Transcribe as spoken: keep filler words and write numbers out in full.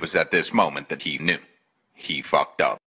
was at this moment that he knew. He fucked up.